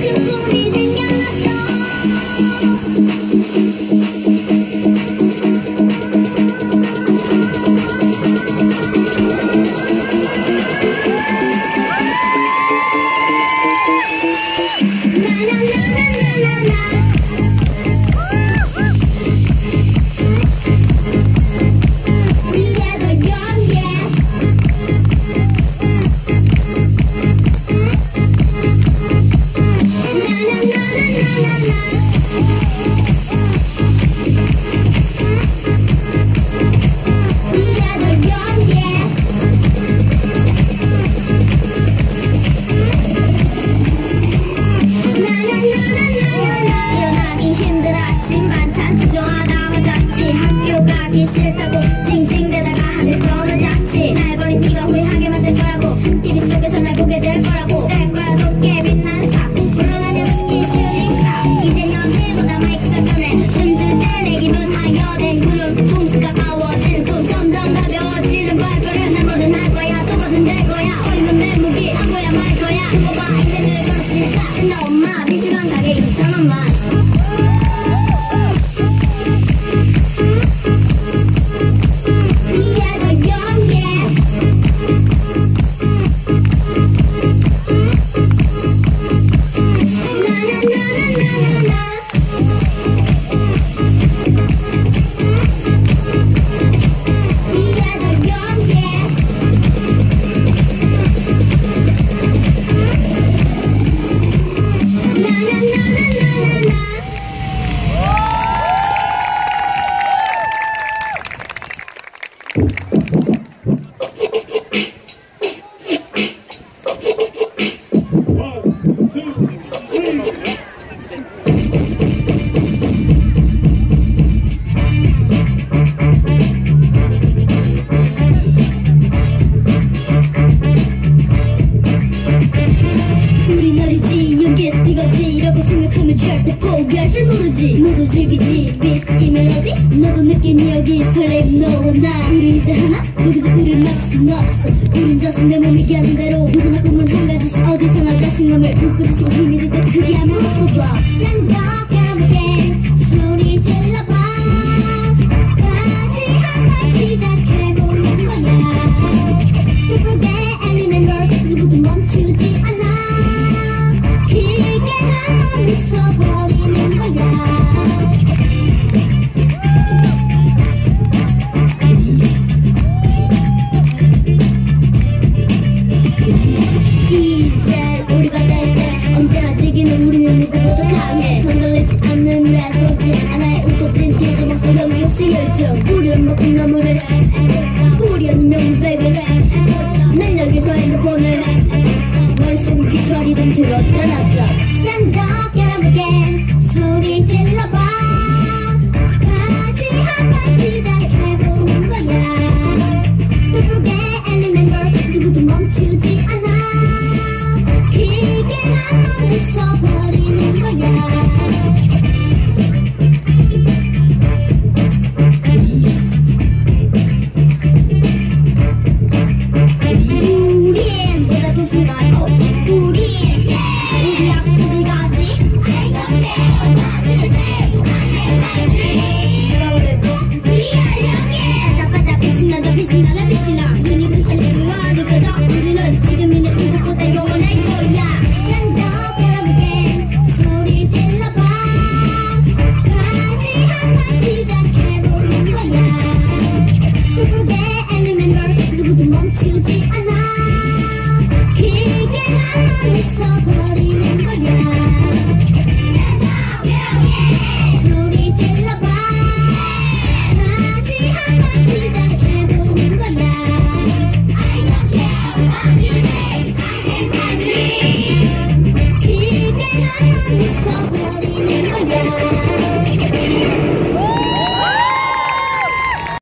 큰 꿈이 생겨났어. 싫다고 찡찡대다가 하늘 떠는 자취 날 버린 네가 후회하게 만들 거라고 TV 속에서 날 보게 될 거라고 뗄거야 높게 빛나는 사 물러나는 스킨슈팅 사 이젠 연필보다 마이크가 편해 춤출 때 내 기분 하여된 그룹 봄수 가까워지는 꿈 점점 가벼워지는 발걸음 난 뭐든 할 거야 또 뭐든 될 거야 어린 건 내 무기 안 거야 말 거야 두고 봐 이제 늘 걸었으니까 너 엄마 미술관 가게 2,000원만 이라고 생각하면 절대 포기할 줄 모르지 모두 즐기지 비트 이 멜로디 너도 느끼니 여기 설렘 너와 나 우리 이제 하나 누구도 우릴 막을 순 없어 우린 저스 내 몸이 가는 대로 누구나 꿈은 한 가지씩 어디서나 자신감을 불끈지고 힘이 들 때 크게 한번 써봐 생각해볼게 소리 질러봐 다시 한번 시작해보는 거야 Don't forget any member 누구도 멈추지 않아 한번 있어버리는 거야 이제 우리가 대세 언제나 즐기는 우리는 누구보다 강해 흔들리지 않는 내 손짓 하나의 웃겨진 뒤져봐 소용이 없이 열정 우리는 먹힌 나무를 우리는 명백을 난 여기서 핸드폰을 머릿속은 깃털이든 들었다 놨다